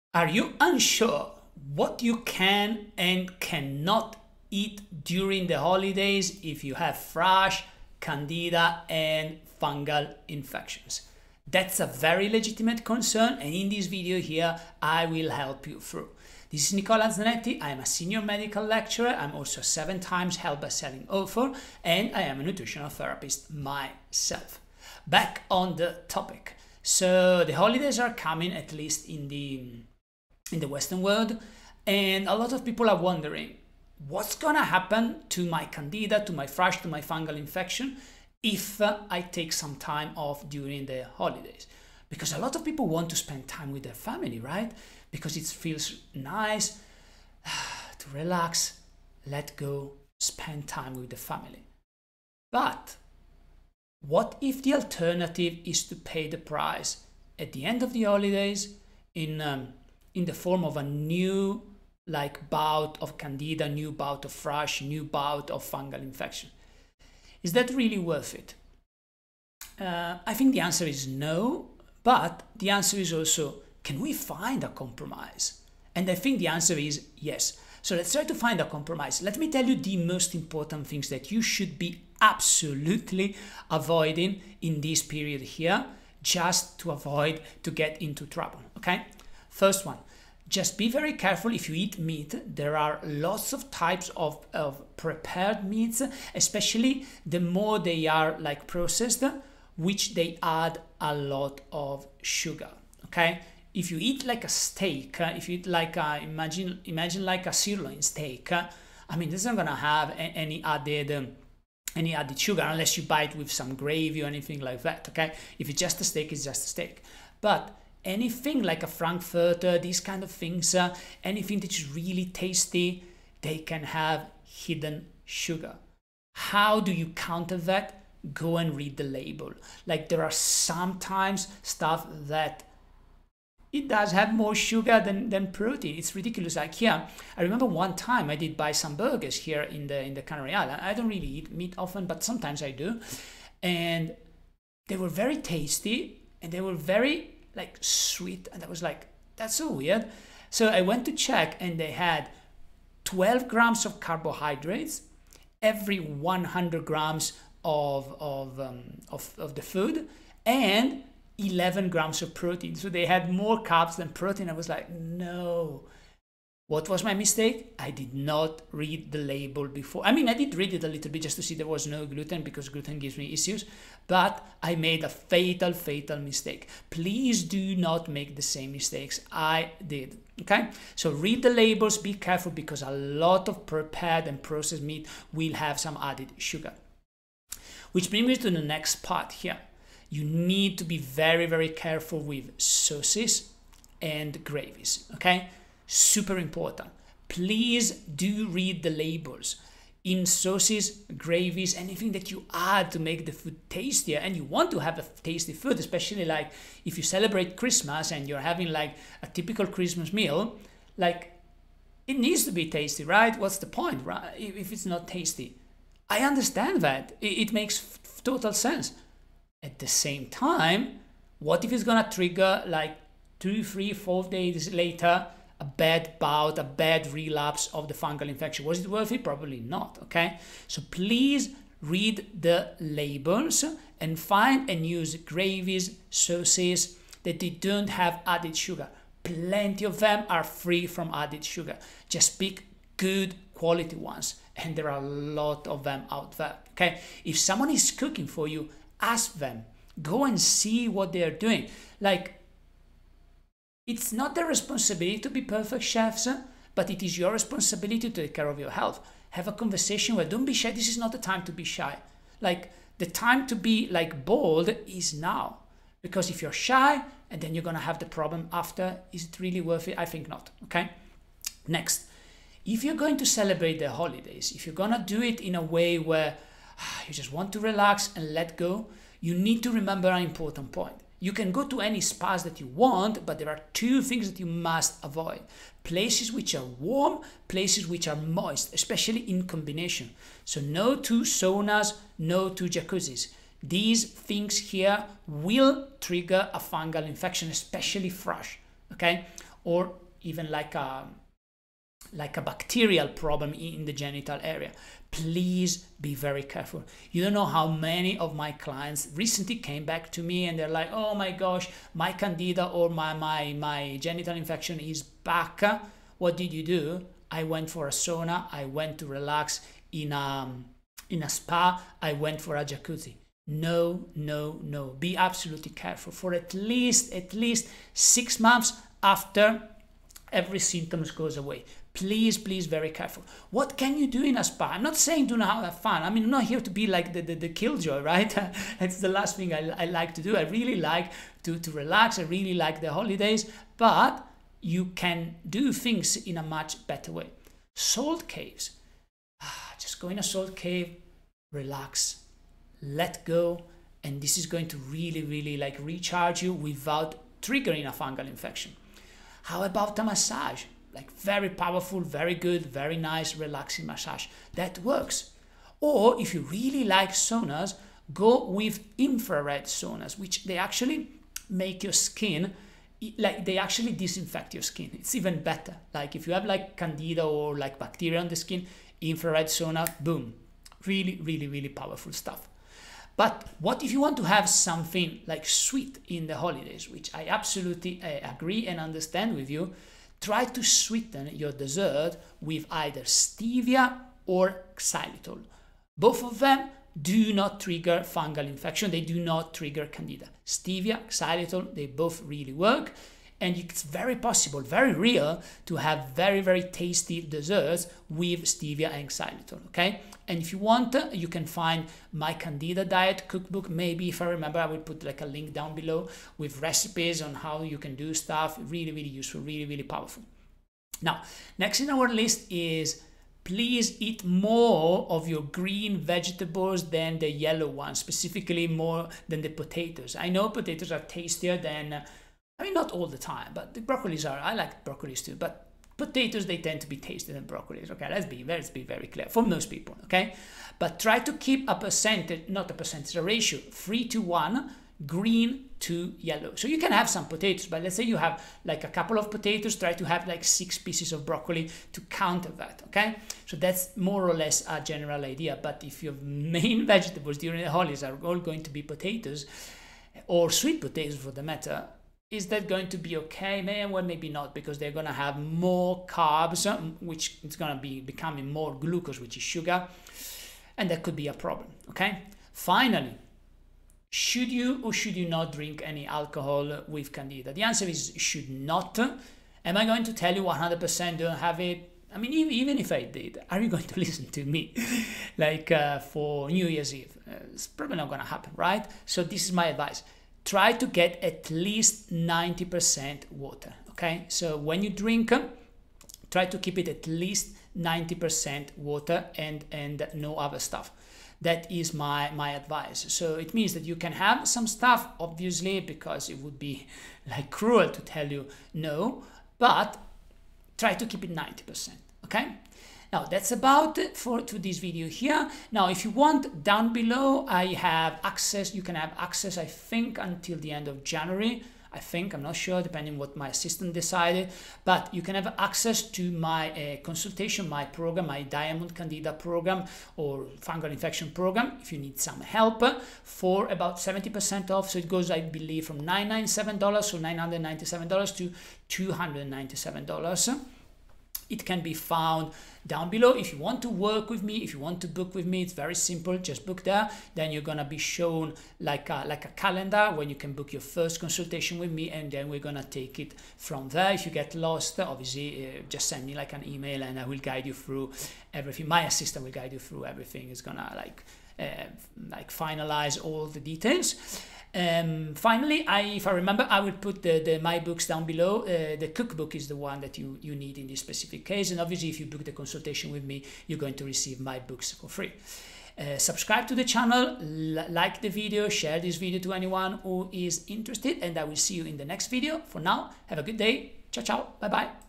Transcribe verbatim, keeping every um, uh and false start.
Are you unsure what you can and cannot eat during the holidays if you have thrush, candida, and fungal infections? That's a very legitimate concern, and in this video here, I will help you through. This is Nicola Zanetti. I am a senior medical lecturer. I'm also a seven times health best-selling author, and I am a nutritional therapist myself. Back on the topic. So the holidays are coming, at least in the in the Western world, and a lot of people are wondering what's gonna happen to my candida, to my thrush, to my fungal infection if uh, I take some time off during the holidays. Because a lot of people want to spend time with their family, right? Because it feels nice to relax, let go, spend time with the family. But what if the alternative is to pay the price at the end of the holidays in um, in the form of a new like bout of candida, new bout of thrush, new bout of fungal infection? Is that really worth it? Uh, I think the answer is no, but the answer is also, can we find a compromise? And I think the answer is yes. So let's try to find a compromise. Let me tell you the most important things that you should be absolutely avoiding in this period here, just to avoid to get into trouble, okay? First one, just be very careful if you eat meat. There are lots of types of, of prepared meats, especially the more they are like processed, which they add a lot of sugar, okay? If you eat like a steak, uh, if you eat like a, imagine, imagine like a sirloin steak, uh, I mean, this isn't gonna have a, any added um, any added sugar unless you buy it with some gravy or anything like that, okay? If it's just a steak, it's just a steak. But anything like a frankfurter, these kind of things, uh, anything that is really tasty, they can have hidden sugar. How do you counter that? Go and read the label. Like, there are sometimes stuff that it does have more sugar than, than protein. It's ridiculous. Like here, I remember one time I did buy some burgers here in the in the Canary Island. I don't really eat meat often, but sometimes I do. And they were very tasty and they were very like sweet. And I was like, that's so weird. So I went to check and they had twelve grams of carbohydrates every one hundred grams of, of, um, of, of the food, and eleven grams of protein. So they had more carbs than protein. I was like, no. What was my mistake? I did not read the label before. I mean, I did read it a little bit just to see there was no gluten, because gluten gives me issues, but I made a fatal, fatal mistake. Please do not make the same mistakes I did, okay? So read the labels, be careful, because a lot of prepared and processed meat will have some added sugar. Which brings me to the next part here. You need to be very, very careful with sauces and gravies, okay? Super important. Please do read the labels. In sauces, gravies, anything that you add to make the food tastier, and you want to have a tasty food, especially like if you celebrate Christmas and you're having like a typical Christmas meal, like it needs to be tasty, right? What's the point, right? If it's not tasty. I understand that. It makes total sense. At the same time, what if it's gonna trigger like two, three, four days later a bad bout, a bad relapse of the fungal infection? Was it worth it? Probably not, okay? So please read the labels and find and use gravies, sauces that they don't have added sugar. Plenty of them are free from added sugar. Just pick good quality ones, and there are a lot of them out there, okay? If someone is cooking for you, ask them. Go and see what they're doing. Like, it's not their responsibility to be perfect chefs, but it is your responsibility to take care of your health. Have a conversation where, don't be shy. This is not the time to be shy. Like, the time to be like bold is now. Because if you're shy and then you're gonna have the problem after, is it really worth it? I think not, okay? Next, if you're going to celebrate the holidays, if you're gonna do it in a way where you just want to relax and let go, you need to remember an important point. You can go to any spas that you want, but there are two things that you must avoid. Places which are warm, places which are moist, especially in combination. So no two saunas, no two jacuzzis. These things here will trigger a fungal infection, especially thrush, okay? or even like a like a bacterial problem in the genital area. Please be very careful. You don't know how many of my clients recently came back to me and they're like, oh my gosh, my candida or my my my genital infection is back. What did you do? I went for a sauna, I went to relax in a in a spa, I went for a jacuzzi. No, no, no. Be absolutely careful for at least at least six months after every symptoms goes away. Please, please, very careful. What can you do in a spa? I'm not saying do not have fun. I mean, I'm not here to be like the, the, the killjoy, right? That's the last thing I, I like to do. I really like to, to relax. I really like the holidays. But you can do things in a much better way. Salt caves. Just go in a salt cave, relax, let go. And this is going to really, really like recharge you without triggering a fungal infection. How about a massage? Like very powerful, very good, very nice, relaxing massage. That works. Or if you really like saunas, go with infrared saunas, which they actually make your skin, like they actually disinfect your skin. It's even better. Like if you have like candida or like bacteria on the skin, infrared sauna, boom. Really, really, really powerful stuff. But what if you want to have something like sweet in the holidays, which I absolutely uh, agree and understand with you? Try to sweeten your dessert with either stevia or xylitol. Both of them do not trigger fungal infection. They do not trigger candida. Stevia, xylitol, they both really work. And it's very possible, very real, to have very, very tasty desserts with stevia and xylitol, okay? And if you want, you can find my Candida diet cookbook. Maybe if I remember, I will put like a link down below with recipes on how you can do stuff. Really, really useful, really, really powerful. Now, next in our list is please eat more of your green vegetables than the yellow ones, specifically more than the potatoes. I know potatoes are tastier than... I mean, not all the time, but the broccolis are, I like broccolis too, but potatoes, they tend to be tastier than broccolis, okay? Let's be, let's be very clear, for most people, okay? But try to keep a percentage, not a percentage, a ratio, three to one, green to yellow. So you can have some potatoes, but let's say you have like a couple of potatoes, try to have like six pieces of broccoli to counter that, okay? So that's more or less a general idea, but if your main vegetables during the holidays are all going to be potatoes, or sweet potatoes for the matter, is that going to be okay? Man, well, maybe not, because they're going to have more carbs, which is going to be becoming more glucose, which is sugar, and that could be a problem, okay? Finally, should you or should you not drink any alcohol with Candida? The answer is should not. Am I going to tell you one hundred percent don't have it? I mean, even if I did, are you going to listen to me? Like uh, for New Year's Eve? Uh, it's probably not going to happen, right? So this is my advice. Try to get at least ninety percent water, okay? So when you drink, try to keep it at least ninety percent water and, and no other stuff. That is my, my advice. So it means that you can have some stuff, obviously, because it would be like cruel to tell you no, but try to keep it ninety percent, okay? Now that's about it for to this video here. Now if you want, down below I have access, you can have access I think until the end of January. I think, I'm not sure, depending what my assistant decided, but you can have access to my uh, consultation, my program, my Diamond Candida program or fungal infection program if you need some help, for about seventy percent off. So it goes, I believe, from nine hundred ninety-seven dollars, so nine hundred ninety-seven dollars to two hundred ninety-seven dollars. It can be found down below. If you want to work with me, if you want to book with me, it's very simple. Just book there. Then you're gonna be shown like a, like a calendar when you can book your first consultation with me, and then we're gonna take it from there. If you get lost, obviously, uh, just send me like an email, and I will guide you through everything. My assistant will guide you through everything. It's gonna like uh, like finalize all the details. Um, finally, I, if I remember, I will put the, the my books down below. Uh, the cookbook is the one that you, you need in this specific case. And obviously, if you book the consultation with me, you're going to receive my books for free. Uh, subscribe to the channel, like the video, share this video to anyone who is interested, and I will see you in the next video. For now, have a good day. Ciao, ciao. Bye-bye.